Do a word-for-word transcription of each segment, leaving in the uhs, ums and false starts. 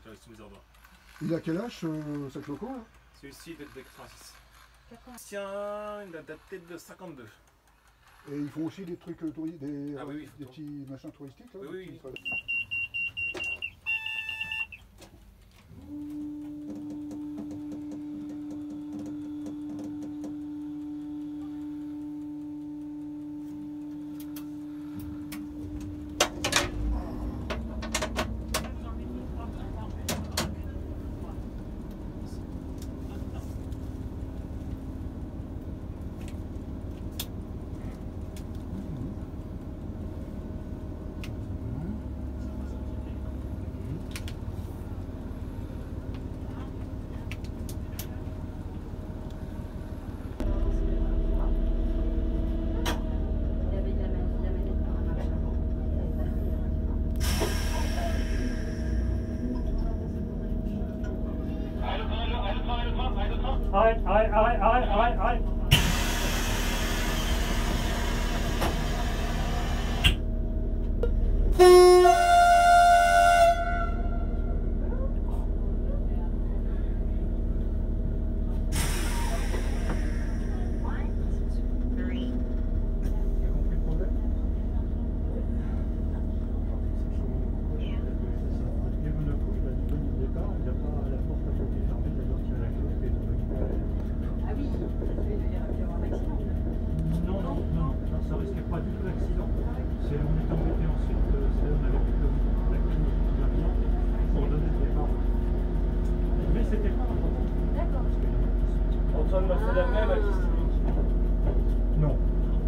j'avais sous mes ordres. Il a quel âge euh, cette loco là? Celui-ci date de quatre-vingt-six. Tiens, il a daté de cinquante-deux. Et ils font aussi des trucs euh, touristiques, des, Ah, oui, oui, des petits machins touristiques là? Oui, oui. Petits... Arrête, arrête, arrête, arrête, arrête, arrête. Antoine m'a fait la même à Christine. Non.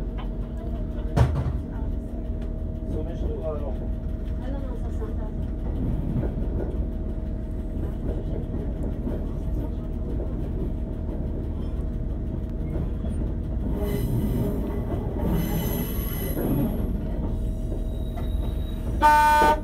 Sur mes genoux, ah non. Ah non, non, ça c'est un tas.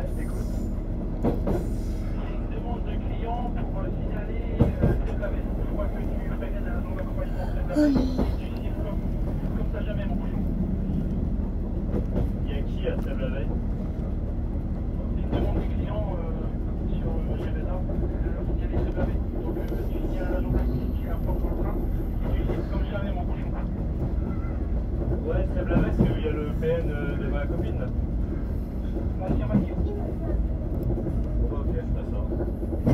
Demande de client pour signaler euh, la veste. Je crois que tu préviens à l'agent d'accompagnement de la veste. Tu signes comme, comme ça jamais mon bouchon. Il y a qui à Sèvres-la-Veille? C'est une demande du client euh, sur euh, G V A pour signaler ce lavé. Donc euh, tu signes à l'agent d'accompagnement qui apporte dans le train et tu signes comme jamais mon bouchon. Ouais, Sèvres-la-Veille, c'est où il y a le P N de ma copine là. Mathieu, Mathieu. Ok, je fais ça.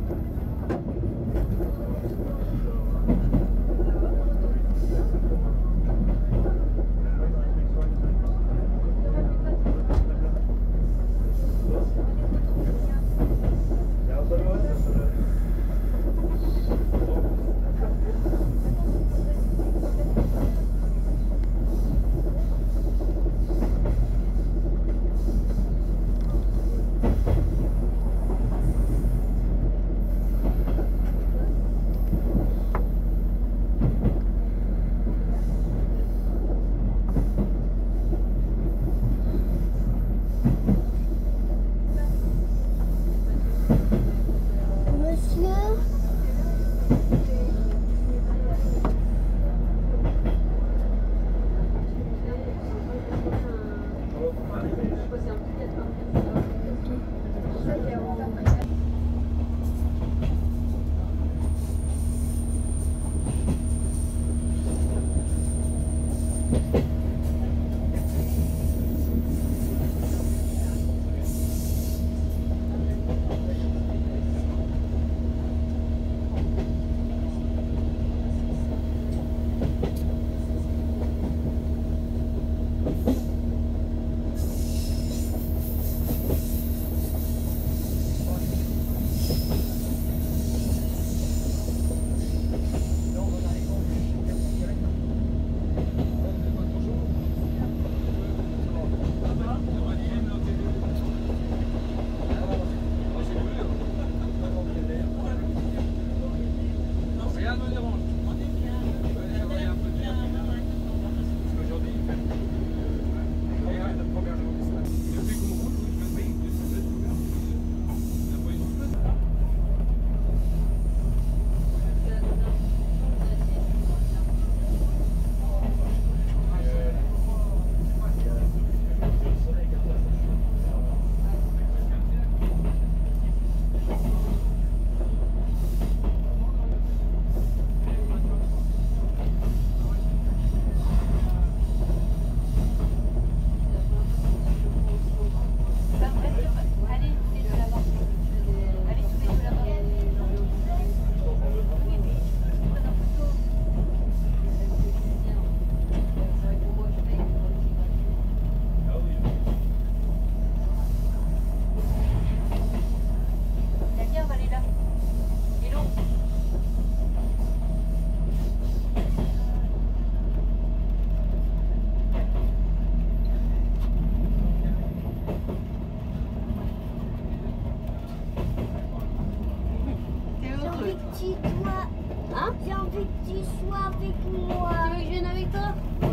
J'ai envie que tu sois avec moi. Tu veux que je vienne avec toi?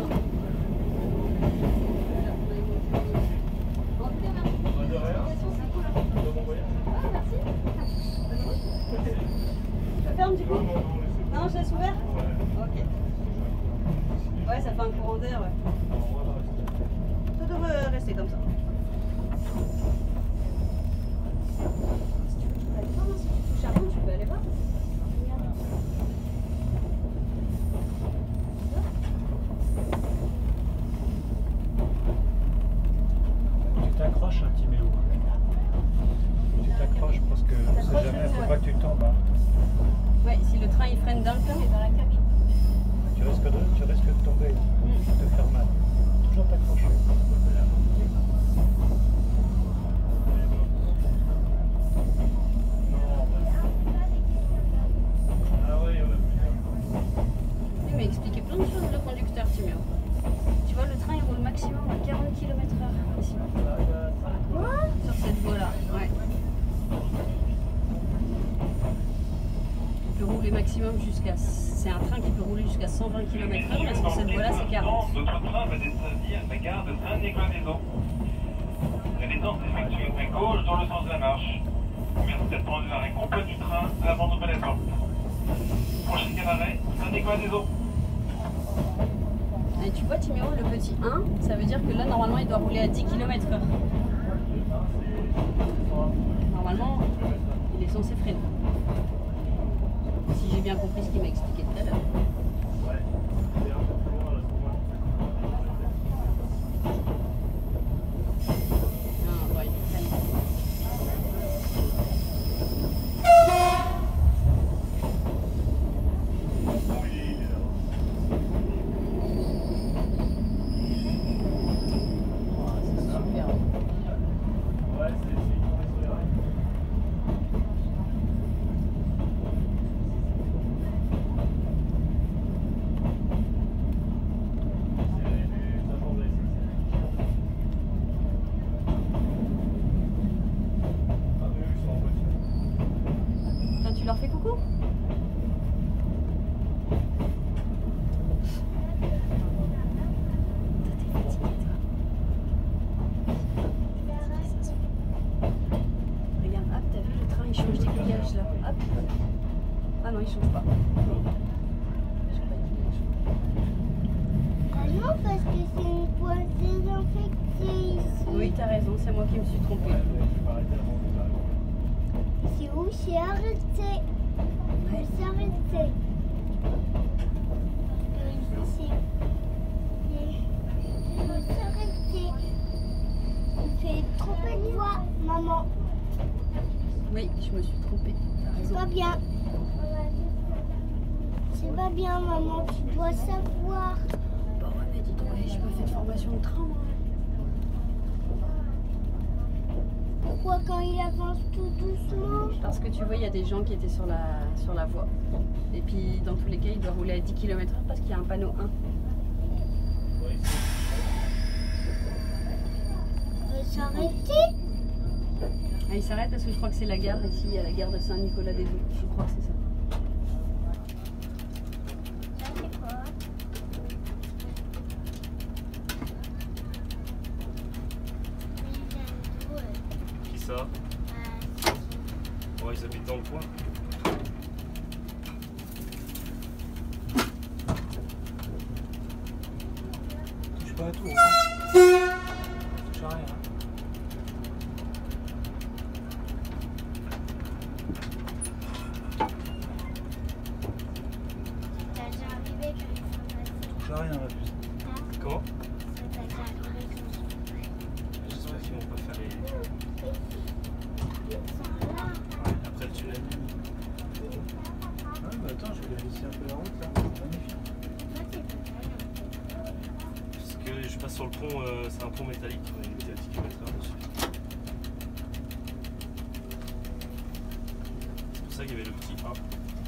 Je ferme du coup? Non, je laisse ouvert? Ok. Ouais, ça fait un courant d'air, ouais. Ça devrait rester comme ça. Si tu veux, tu peux aller voir. Si tu touches à rien, tu peux aller voir. Tu t'accroches un petit mélo. Tu t'accroches parce que on sait jamais, faut pas que tu tombes. Hein. Ouais, si le train il freine dans le plein, mais dans la cabine. Tu risques de, tu risques de tomber, de te faire mal. Toujours t'accrocher. Il m'a expliqué plein de choses, le conducteur, Timéo. Tu vois, le train il roule maximum à quarante kilomètres heure ici. Sur cette voie-là, ouais. Il peut rouler maximum jusqu'à... C'est un train qui peut rouler jusqu'à cent vingt kilomètres heure, mais sur cette voie-là, c'est quarante. Notre train va desservir la gare de Saint-Nicolas-des-Eaux. La descente effectuée à gauche. dans le sens de la marche. Merci d'être prendre l'arrêt complet du train avant d'ouvrir les portes. Prochain gare d'arrêt, Saint-Nicolas des Eaux. Et tu vois Timéo, le petit un, ça veut dire que là normalement il doit rouler à dix kilomètres heure. Normalement, il est censé freiner. Si j'ai bien compris ce qu'il m'a expliqué tout à l'heure. Ouais, c'est un peu plus loin là, pour moi. Ah, ouais, il freine. Super. Ouais, c'est c'est tombé sur les rails. C'est des agents de la S N C F. Ah oui, ils sont en voiture. Enfin, tu leur fais coucou? Regarde, hop, t'as vu le train, il change d'aiguillage là. Hop. Ah non, il change pas. Je sais pas, il change. Ah non, parce que c'est une poêle désinfectée ici. Oui, t'as raison, c'est moi qui me suis trompée. Ouais, mais je vais pas arrêter avant de faire. C'est où? C'est arrêté. Ouais. C'est arrêté. Euh, ici. C'est arrêté. On fait tromper de voix, maman. Oui, je me suis trompée. T'as C'est raison. pas bien. C'est pas bien, maman. Tu dois savoir. Bah ouais, mais dis donc, ouais, je me fais de formation de train, moi. Pourquoi quand il avance tout doucement? Parce que tu vois, il y a des gens qui étaient sur la, sur la voie. Et puis, dans tous les cas, il doit rouler à dix kilomètres heure parce qu'il y a un panneau un. Ouais, ici. Euh, s'arrêter? Ah, il s'arrête parce que je crois que c'est la gare ici, il y a la gare de Saint-Nicolas-des-Eaux. Je crois que c'est ça. Ça, c'est quoi? Qui ça? Ouais, ils habitent dans le coin. Touche pas à tout. Hein. Touche à rien. Hein. T'as déjà arrivé quand ils sont passés? Touche à rien la puce. Comment? T'as déjà arrivé quand ils sont passés? J'espère qu'ils vont pas faire les. Ils sont là. Ouais, après le tunnel. Ah, bah attends, je vais laisser un peu la route là. C'est magnifique. Toi, t'es pas là. Parce que je passe sur le pont, euh, c'est un pont métallique, on est limité à dix kilomètres heure dessus. C'est pour ça qu'il y avait le petit A.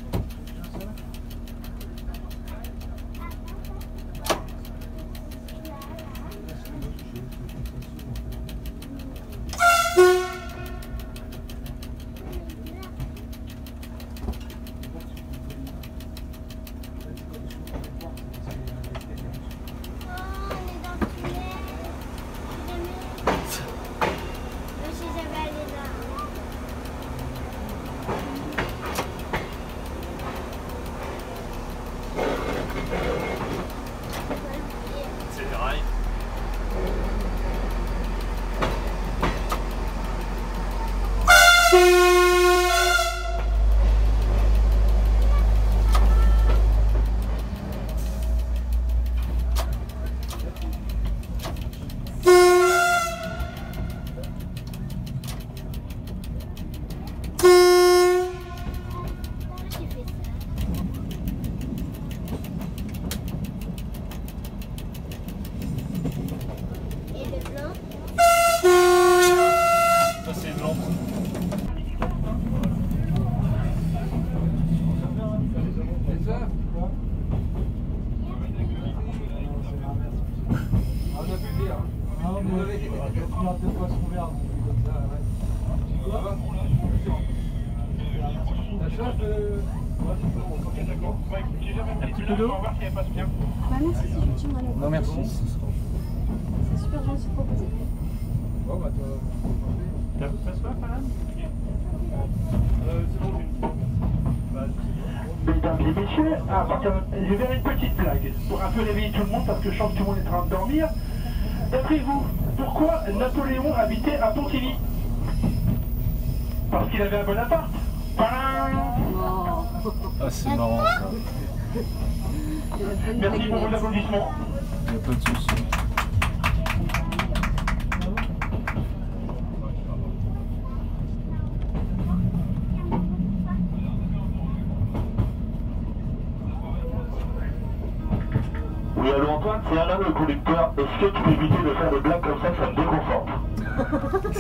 Oh, on est dans le tunnel. Je suis jamais allée là. C'est les rails. J'ai fait ça. Et le blanc? Ça c'est blanc. C'est ça quoi? On a pu le dire. Ah, mais on avait deux fois son verre, comme ça, ouais. Ça va? La chauffe, euh... Ok, d'accord. Ouais, j'ai jamais Un petit pris peu d'eau? on va voir si elle passe bien. Bah merci, c'est gentil, Manu. Non, merci. C'est super gentil de proposer. Bon, bah, toi, T'as vous t'asseoir, madame? Euh, c'est bon, une. Mesdames et messieurs, ah, pardon, je vais faire une petite blague pour un peu réveiller tout le monde parce que je sens que tout le monde est en train de dormir. D'après vous, pourquoi Napoléon habitait à Pontivy? Parce qu'il avait un bon appart. Oh. Ah, c'est marrant ça. Merci pour vos applaudissements. Il n'y a pas de souci. Oui, allô Antoine, c'est Alain le conducteur. Est-ce que tu peux éviter de faire des blagues comme ça, ça me déconforte?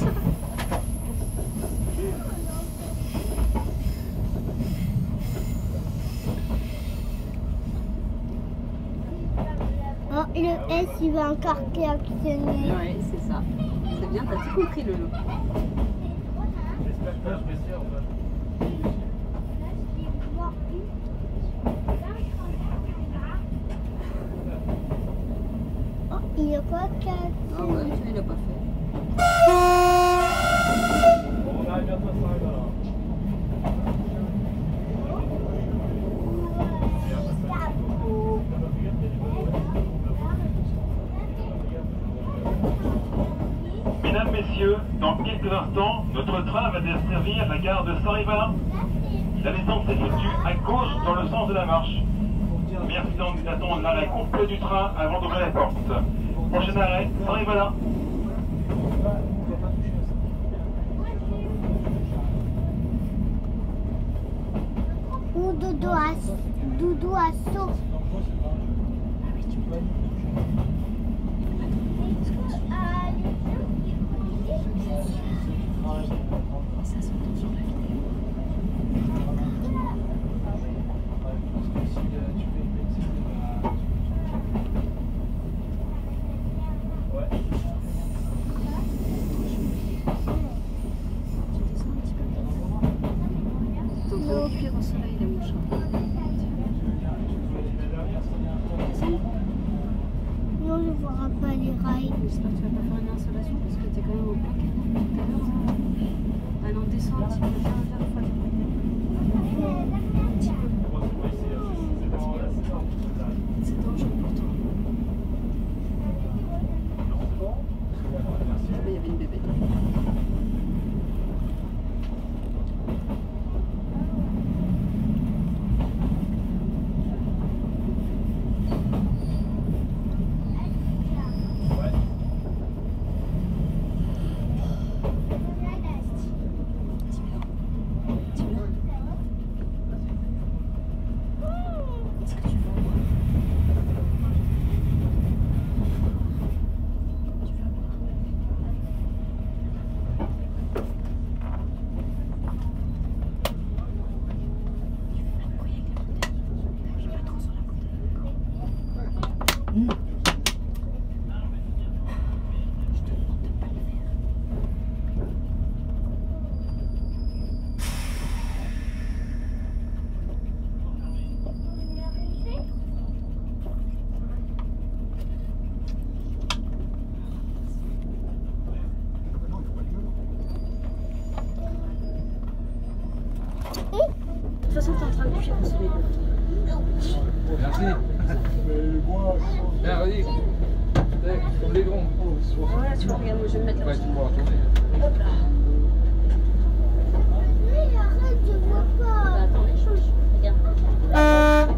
Oh, le S, il va encore klaxonner. Ouais, c'est ça. C'est bien, t'as tout compris, Lolo. J'espère que je vais essayer, en fait. Oh, il a pas klaxonné. Ah ouais, ça, il a pas fait. Bon, on arrive bientôt à Saint-Rémy, Mesdames, Messieurs, dans quelques instants, notre train va desservir la gare de Saint-Rémy. La descente s'effectue à gauche dans le sens de la marche. Merci d'attendre l'arrêt complet du train avant d'ouvrir la porte. Prochain arrêt, Saint-Rémy. Ou dodo à, dodo à saut. T'entends cuire au soleil, les mouches. Non, on ne verra pas les rails. J'espère que tu vas pas faire une installation parce que t'es quand même au paquet tout à l'heure. Ah non, descends un petit peu, viens, viens, une fois. Un petit peu. C'est dangereux pour toi. Il y avait une bébé. De toute façon, t'es en train de coucher pour soleil. Merci. Merci. Comme les grands. Ouais, tu vois, regarde, moi je vais me mettre là. Ouais, tu pourras tourner. Hop là. Oui, arrête, je vois pas. Bah, attends, les choses. Regarde.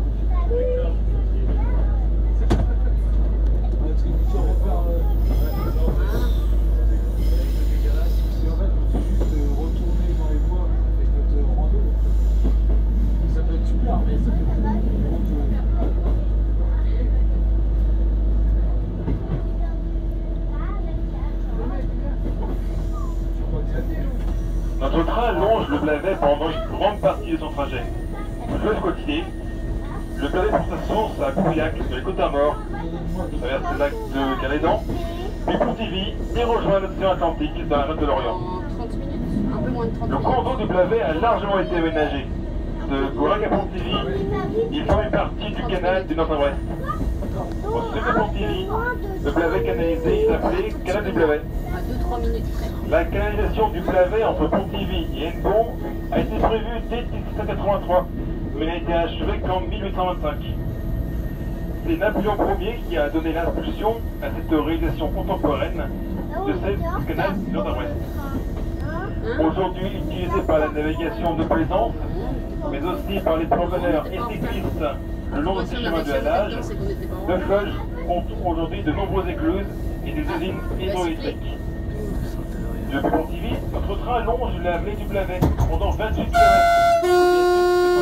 Notre train longe le Blavet pendant une grande partie de son trajet. Fleuve côtier, le Blavet prend sa source à Pauillac, sur les Côtes-d'Armor, traverse le lac de Calédan, puis Pontivy et rejoint l'océan Atlantique dans la route de l'Orient. En trente minutes, un peu moins de trente Le minutes. cours d'eau du Blavet a largement été aménagé. De Pauillac à Pontivy, il forme une partie du canal du nord-ouest. Au sud de Pontivy, le Blavet canalisé est appelé canal du Blavet. À deux trois minutes près. La canalisation du Blavet entre Pontivy et Hennebont a été prévue dès mille sept cent quatre-vingt-trois, mais n'a été achevée qu'en mille huit cent vingt-cinq. C'est Napoléon Ier qui a donné l'impulsion à cette réalisation contemporaine de celle du canal du Nord-Ouest. Aujourd'hui utilisé par la navigation de plaisance, mais aussi par les promeneurs et cyclistes le long de ces chemins de halage, le fleuge compte aujourd'hui de nombreuses écluses et des usines hydroélectriques. Depuis Pontivy, notre train longe la vallée du Blavet pendant vingt-huit kilomètres.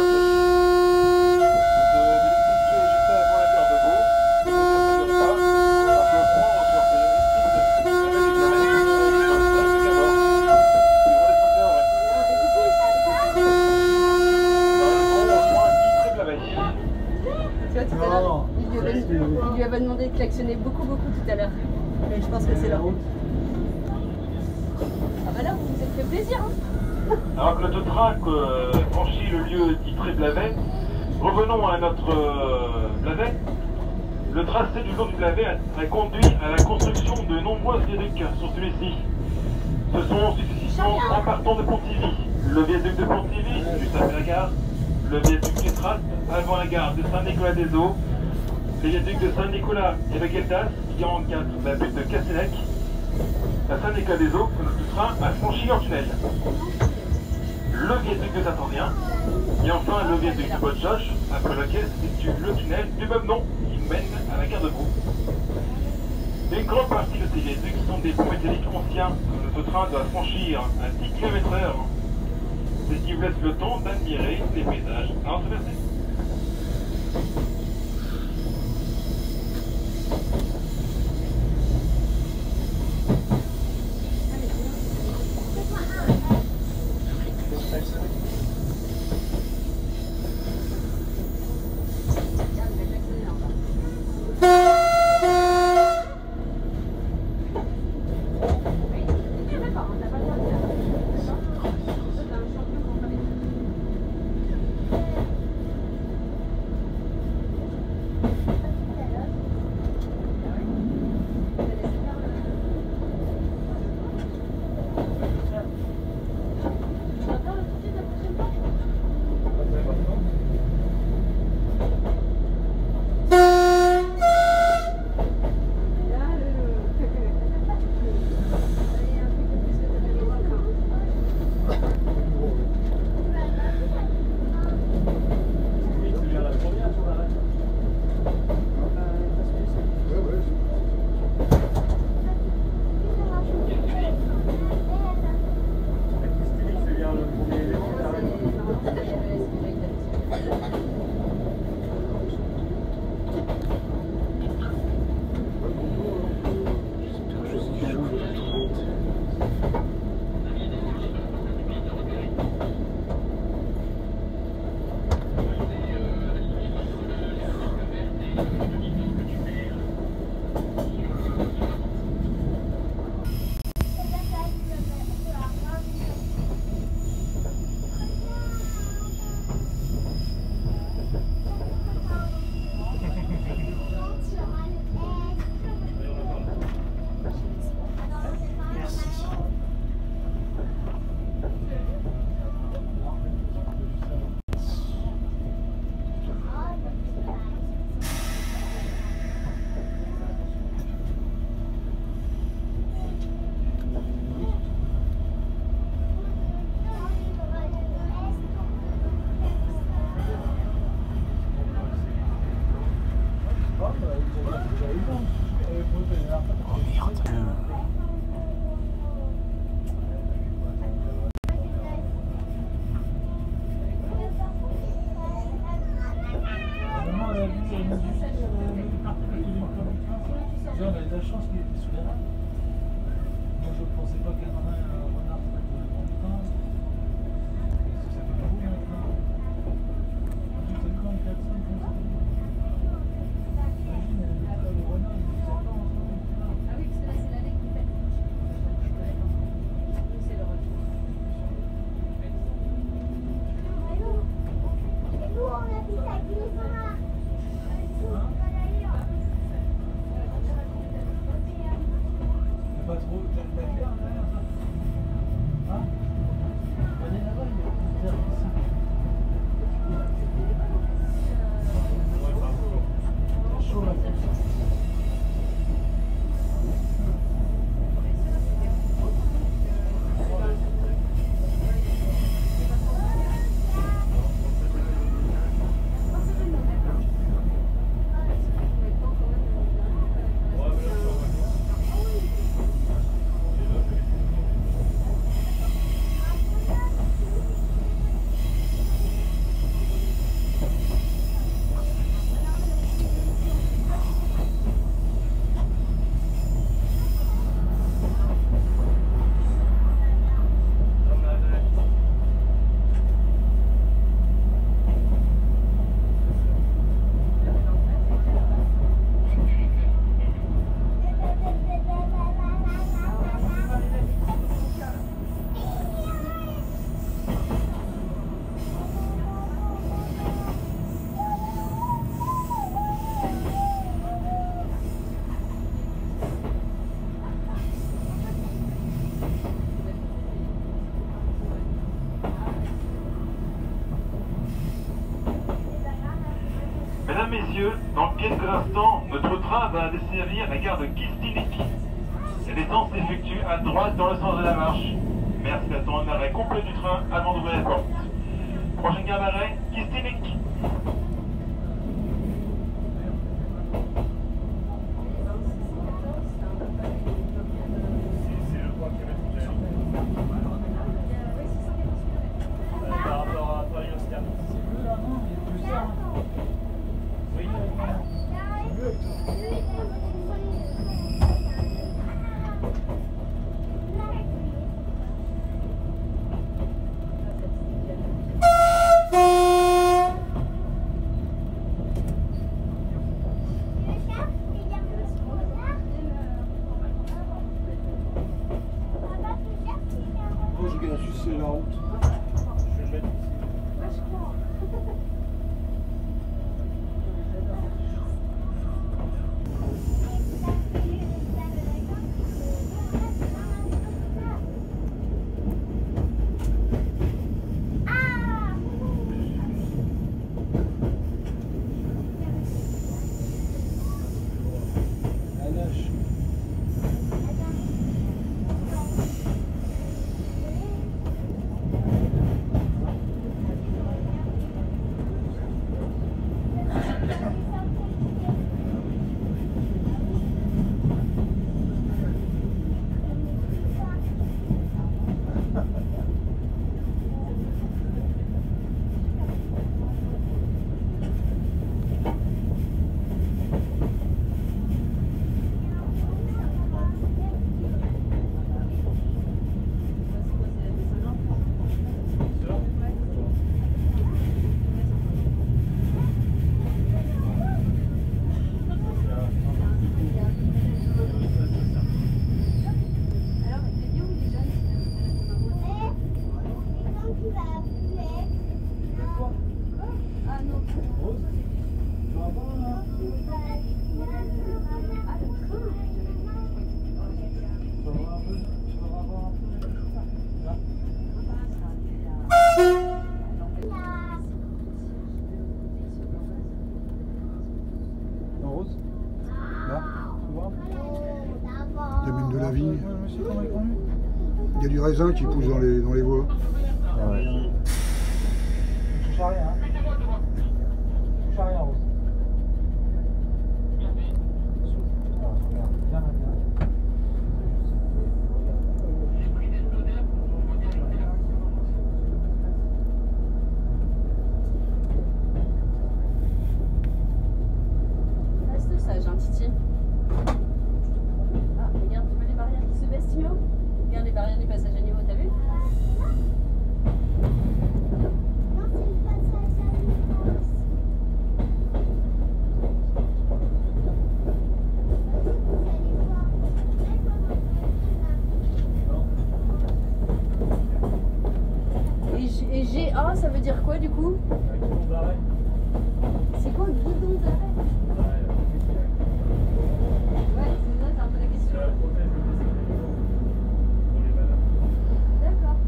Il lui avait demandé de klaxonner beaucoup beaucoup tout à l'heure. Mais je pense que c'est la route. Ah bah là, vous vous êtes fait plaisir, hein. Alors que notre train euh, franchit le lieu titré Blavet, revenons à notre euh, Blavet. Le tracé du long du Blavet a, a conduit à la construction de nombreux viaducs sur celui-ci. Ce sont successivement en partant de Pontivy, le viaduc de Pontivy, juste après la gare, le viaduc du Trat, avant la gare de Saint-Nicolas-des-Eaux, les viaducs de Saint-Nicolas et de Gueltas, quarante-quatre, la butte de Castelec, à Saint-Nicolas-des-Eaux, que notre train a franchi en tunnel. Le viaduc de Saint-Ornien, et enfin le viaduc de Botchoche, après lequel se situe le tunnel du même nom qui mène à la gare de Brou. Une grande partie de ces viaducs sont des ponts métalliques anciens que notre train doit franchir à dix kilomètres heure, ce qui vous laisse le temps d'admirer les paysages à en traverser. Pas trop, t'as de la merde, hein. messieurs, dans quelques instants, notre train va desservir la gare de Kistinik. La descente s'effectue à droite dans le sens de la marche. Merci d'attendre l'arrêt complet du train avant d'ouvrir la porte. Prochaine gare d'arrêt, Kistinik. C'est le trois kilomètres par rapport à Paris-Oscar. Oui. Moi, je gagne sucer la route. Je vais le mettre ici. La lâche. En rose. Là, tu vois. Il y a même de la vigne. Il y a du raisin qui pousse dans les, dans les voies. Ah ouais. Touche à rien, hein. Touche à rien, Rose. Ah, regarde, viens là, viens là. Reste sage, hein, Titi. Ah, regarde, tu vois les barrières qui se baissent, Timo? Regarde les barrières du passage à niveau, t'as vu? Et G- Et G A, ça veut dire quoi du coup? Un guidon d'arrêt. C'est quoi guidon d'arrêt? Ouais, c'est ça, c'est un peu la question. Ça protège le dessin des niveaux pour les malades. D'accord.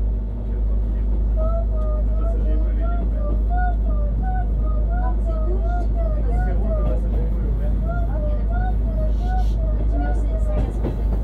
Le passager rouge, il est ouvert. Ah, c'est rouge. C'est rouge, le passager rouge est ouvert. Ok, d'accord. Chut, chut. Timo, c'est c'est agaçant, c'est agaçant.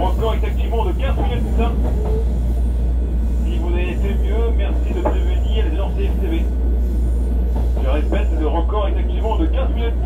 record est actuellement de quinze minutes. Si vous avez fait mieux, merci de prévenir les gens C F T V. Je répète, le record est actuellement de quinze minutes.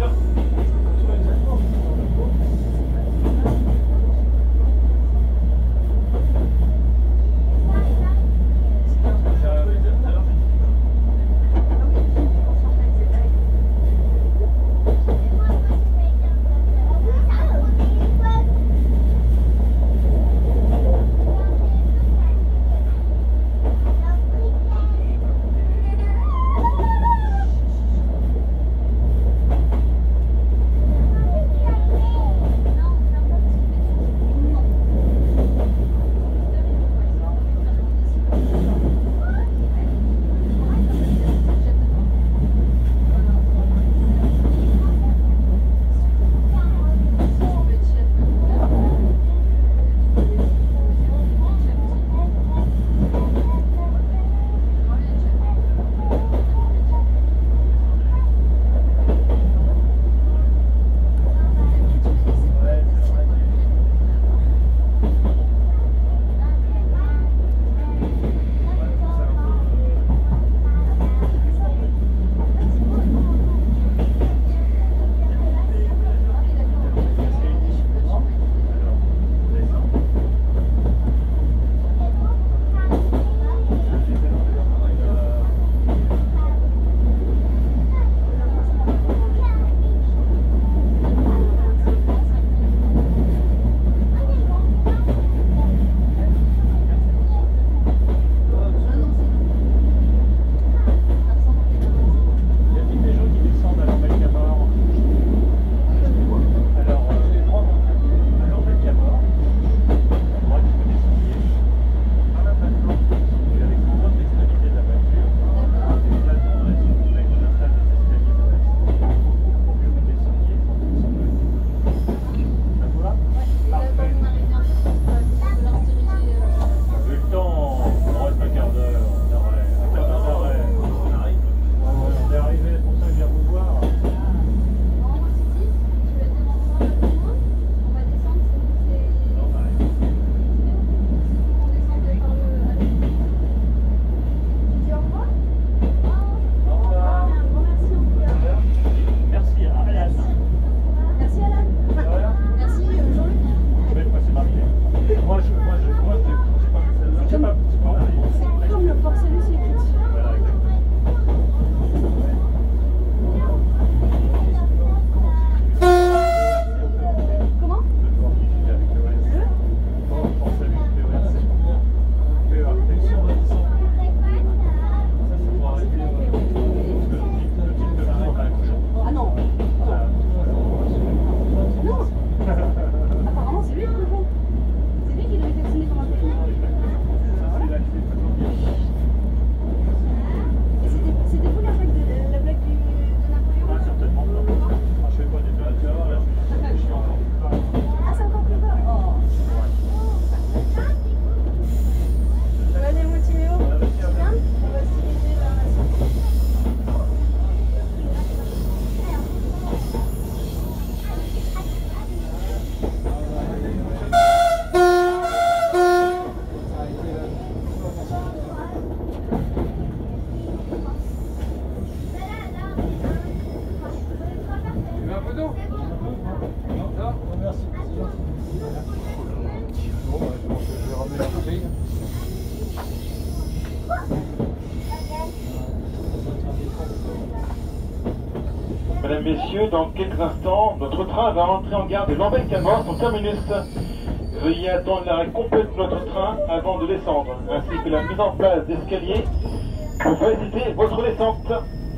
Mesdames, Messieurs, dans quelques instants, notre train va entrer en gare de Lambeth-Camors, son terminus. Veuillez attendre l'arrêt complet de notre train avant de descendre, ainsi que la mise en place d'escaliers pour faciliter votre descente.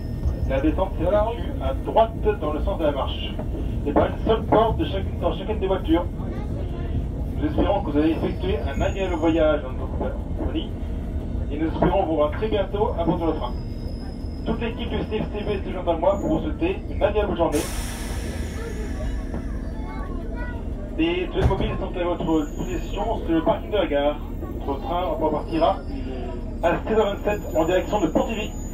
La descente s'effectue à droite dans le sens de la marche, et par une seule porte de chacune, dans chacune des voitures. Nous espérons que vous avez effectué un agréable voyage dans notre compagnie, et nous espérons vous voir très bientôt à bord de notre train. Toute l'équipe du C F T V se joint à moi pour vous souhaiter une agréable journée. Les jets mobiles sont à votre possession sur le parking de la gare. Notre train repartira à seize heures vingt-sept en direction de Pontivy.